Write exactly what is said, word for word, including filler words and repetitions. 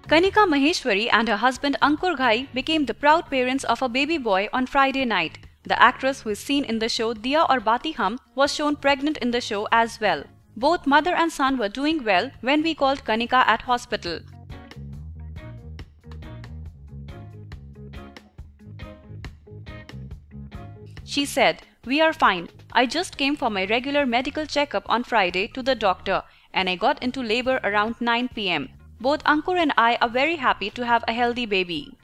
Kanika Maheshwari and her husband Ankur Ghai became the proud parents of a baby boy on Friday night. The actress, who is seen in the show Diya Aur Bati Hum, was shown pregnant in the show as well. Both mother and son were doing well when we called Kanika at hospital. She said, "We are fine. I just came for my regular medical checkup on Friday to the doctor and I got into labor around nine p m Both Ankur and I are very happy to have a healthy baby."